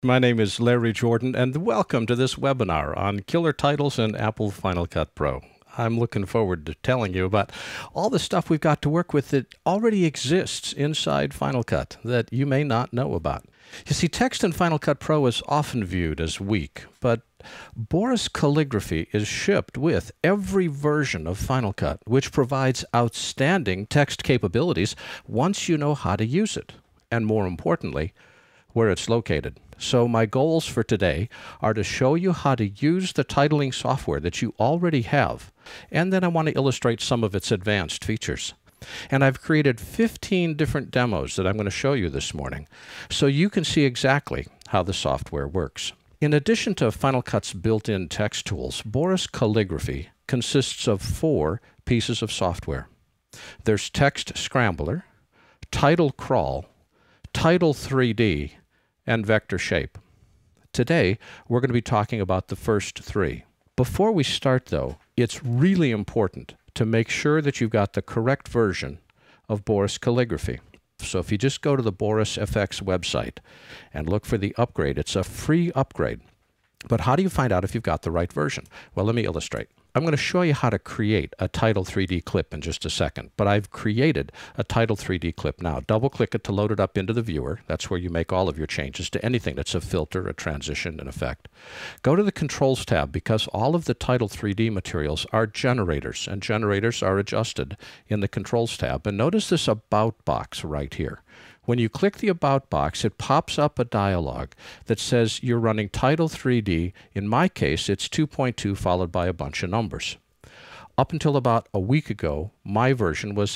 My name is Larry Jordan, and welcome to this webinar on killer titles in Apple Final Cut Pro. I'm looking forward to telling you about all the stuff we've got to work with that already exists inside Final Cut that you may not know about. You see, text in Final Cut Pro is often viewed as weak, but Boris calligraphy is shipped with every version of Final Cut, which provides outstanding text capabilities once you know how to use it, and more importantly, where it's located. So my goals for today are to show you how to use the titling software that you already have, and then I want to illustrate some of its advanced features. And I've created 15 different demos that I'm going to show you this morning, so you can see exactly how the software works. In addition to Final Cut's built-in text tools, Boris Calligraphy consists of 4 pieces of software. There's Text Scrambler, Title Crawl, Title 3D, and Vector Shape. Today, we're going to be talking about the first 3. Before we start, though, it's really important to make sure that you've got the correct version of Boris Calligraphy. So if you just go to the Boris FX website and look for the upgrade, it's a free upgrade. But how do you find out if you've got the right version? Well, let me illustrate. I'm going to show you how to create a Title 3D clip in just a second, but I've created a Title 3D clip now. Double-click it to load it up into the viewer. That's where you make all of your changes to anything that's a filter, a transition, an effect. Go to the Controls tab because all of the Title 3D materials are generators, and generators are adjusted in the Controls tab. And notice this About box right here. When you click the About box, it pops up a dialog that says you're running Title 3D. In my case, it's 2.2 followed by a bunch of numbers. Up until about a week ago, my version was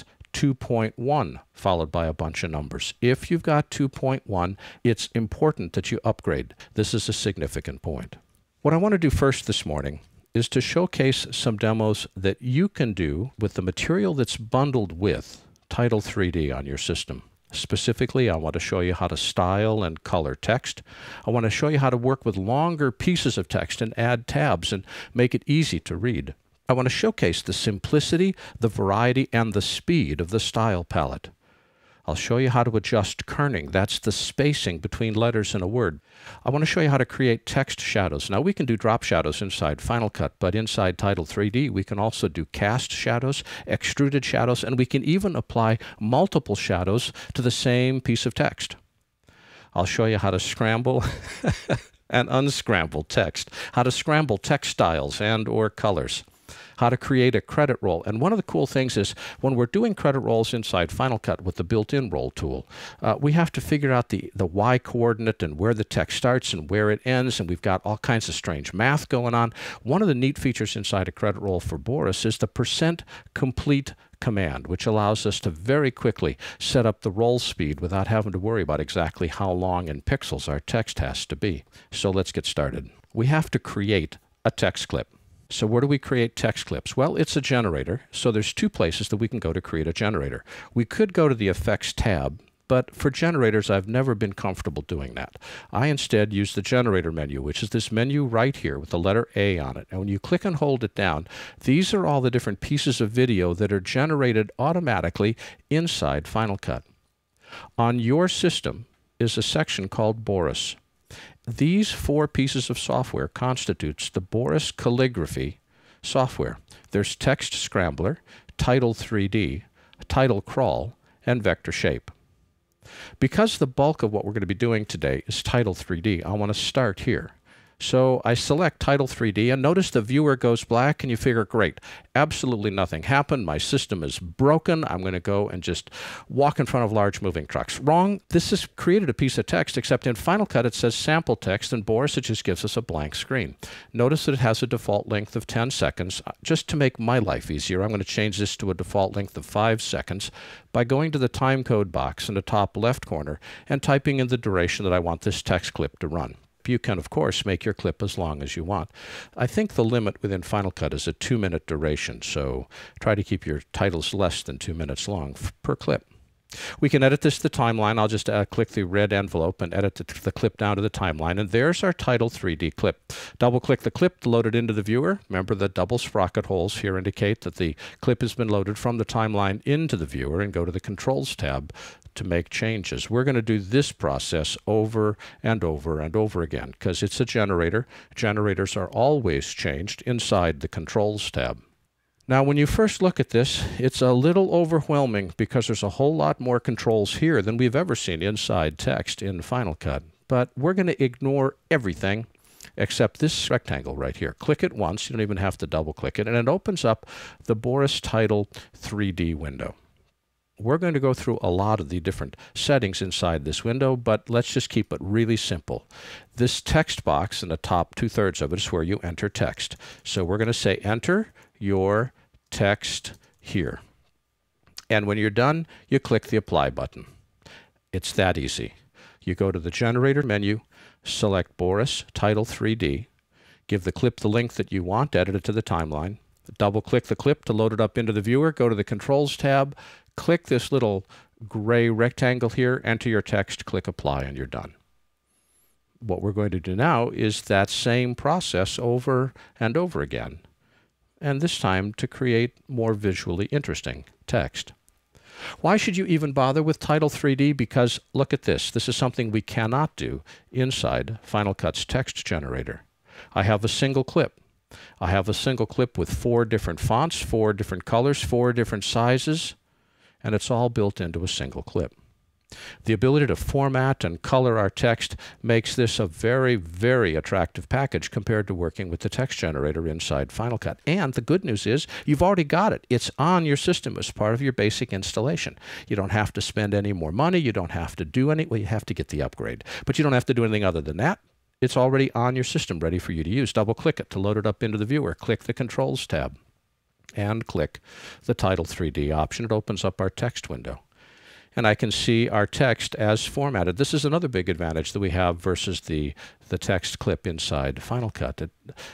2.1 followed by a bunch of numbers. If you've got 2.1, it's important that you upgrade. This is a significant point. What I want to do first this morning is to showcase some demos that you can do with the material that's bundled with Title 3D on your system. Specifically, I want to show you how to style and color text. I want to show you how to work with longer pieces of text and add tabs and make it easy to read. I want to showcase the simplicity, the variety, and the speed of the style palette. I'll show you how to adjust kerning. That's the spacing between letters in a word. I want to show you how to create text shadows. Now, we can do drop shadows inside Final Cut, but inside Title 3D, we can also do cast shadows, extruded shadows, and we can even apply multiple shadows to the same piece of text. I'll show you how to scramble and unscramble text, how to scramble text styles and or colors, how to create a credit roll. And one of the cool things is when we're doing credit rolls inside Final Cut with the built-in roll tool, we have to figure out the Y coordinate and where the text starts and where it ends, and we've got all kinds of strange math going on. One of the neat features inside a credit roll for Boris is the %complete command, which allows us to very quickly set up the roll speed without having to worry about exactly how long in pixels our text has to be. So let's get started. We have to create a text clip. So where do we create text clips? Well, it's a generator, so there's 2 places that we can go to create a generator. We could go to the Effects tab, but for generators, I've never been comfortable doing that. I instead use the Generator menu, which is this menu right here with the letter A on it. And when you click and hold it down, these are all the different pieces of video that are generated automatically inside Final Cut. On your system is a section called Boris. These 4 pieces of software constitutes the Boris Calligraphy software. There's Text Scrambler, Title 3D, Title Crawl, and Vector Shape. Because the bulk of what we're going to be doing today is Title 3D, I want to start here. So I select Title 3D, and notice the viewer goes black, and you figure, great, absolutely nothing happened. My system is broken. I'm going to go and just walk in front of large moving trucks. Wrong. This has created a piece of text, except in Final Cut it says sample text, and Boris, it just gives us a blank screen. Notice that it has a default length of 10 seconds. Just to make my life easier, I'm going to change this to a default length of 5 seconds by going to the timecode box in the top left corner and typing in the duration that I want this text clip to run. You can, of course, make your clip as long as you want. I think the limit within Final Cut is a 2-minute duration, so try to keep your titles less than 2 minutes long per clip. We can edit this to the timeline. I'll just click the red envelope and edit the clip down to the timeline. And there's our Title 3D clip. Double-click the clip to load it into the viewer. Remember, the double sprocket holes here indicate that the clip has been loaded from the timeline into the viewer. And go to the Controls tab to make changes. We're going to do this process over and over and over again because it's a generator. Generators are always changed inside the Controls tab. Now, when you first look at this, it's a little overwhelming because there's a whole lot more controls here than we've ever seen inside text in Final Cut. But we're going to ignore everything except this rectangle right here. Click it once. You don't even have to double-click it, and it opens up the Boris Title 3D window. We're going to go through a lot of the different settings inside this window, but let's just keep it really simple. This text box in the top 2/3 of it is where you enter text. So we're going to say enter your text here. And when you're done, you click the Apply button. It's that easy. You go to the Generator menu, select Boris Title 3D, give the clip the length that you want, edit it to the timeline, double-click the clip to load it up into the viewer, go to the Controls tab, click this little gray rectangle here, enter your text, click Apply, and you're done. What we're going to do now is that same process over and over again, and this time to create more visually interesting text. Why should you even bother with Title 3D? Because look at this. This is something we cannot do inside Final Cut's text generator. I have a single clip. I have a single clip with 4 different fonts, 4 different colors, 4 different sizes, and it's all built into a single clip. The ability to format and color our text makes this a very, very attractive package compared to working with the text generator inside Final Cut. And the good news is you've already got it. It's on your system as part of your basic installation. You don't have to spend any more money. You don't have to do any, well, you have to get the upgrade, but you don't have to do anything other than that. It's already on your system ready for you to use. Double-click it to load it up into the viewer. Click the Controls tab and click the Title 3D option. It opens up our text window. And I can see our text as formatted. This is another big advantage that we have versus the text clip inside Final Cut,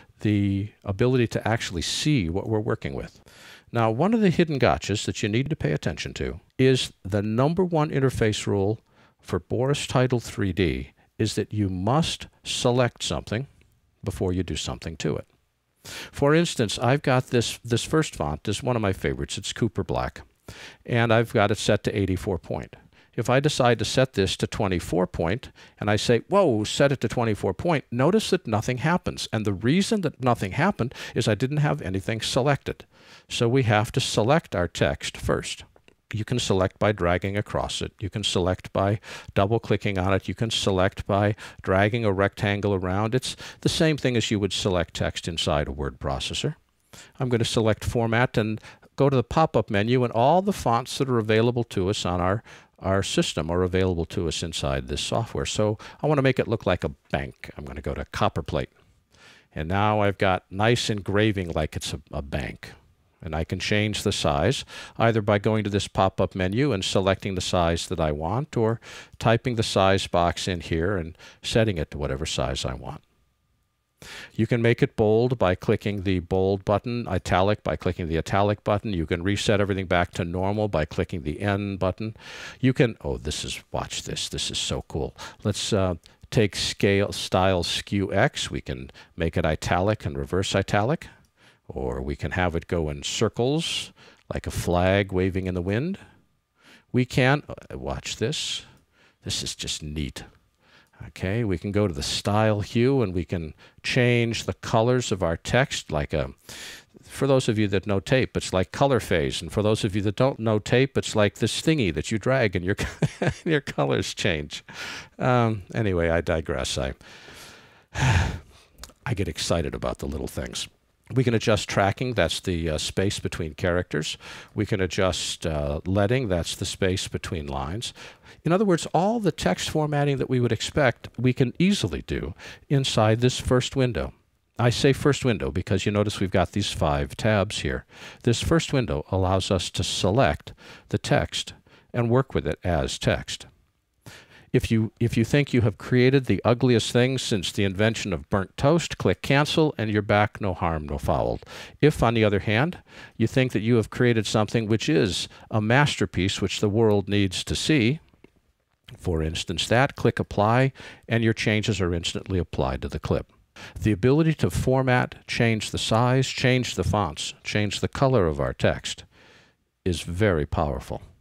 the ability to actually see what we're working with. Now, one of the hidden gotchas that you need to pay attention to is the #1 interface rule for Boris Title 3D is that you must select something before you do something to it. For instance, I've got this first font is one of my favorites. It's Cooper Black. And I've got it set to 84 point. If I decide to set this to 24 point, and I say, whoa, set it to 24 point, notice that nothing happens. And the reason that nothing happened is I didn't have anything selected. So we have to select our text first. You can select by dragging across it. You can select by double-clicking on it. You can select by dragging a rectangle around. It's the same thing as you would select text inside a word processor. I'm going to select Format and go to the pop-up menu, and all the fonts that are available to us on our system are available to us inside this software. So I want to make it look like a bank. I'm going to go to Copperplate. And now I've got nice engraving like it's a bank. And I can change the size either by going to this pop-up menu and selecting the size that I want, or typing the size box in here and setting it to whatever size I want. You can make it bold by clicking the bold button, italic by clicking the italic button. You can reset everything back to normal by clicking the N button. You can, oh, watch this. This is so cool. Let's take Style Skew X. We can make it italic and reverse italic. Or we can have it go in circles like a flag waving in the wind. We can, watch this. This is just neat. Okay, we can go to the style hue and we can change the colors of our text like for those of you that know tape, it's like color phase. And for those of you that don't know tape, it's like this thingy that you drag and your colors change. Anyway, I digress. I get excited about the little things. We can adjust tracking, that's the space between characters. We can adjust leading, that's the space between lines. In other words, all the text formatting that we would expect, we can easily do inside this first window. I say first window because you notice we've got these 5 tabs here. This first window allows us to select the text and work with it as text. If you think you have created the ugliest thing since the invention of burnt toast, click Cancel and you're back, no harm, no foul. If, on the other hand, you think that you have created something which is a masterpiece which the world needs to see, for instance that, click Apply and your changes are instantly applied to the clip. The ability to format, change the size, change the fonts, change the color of our text is very powerful.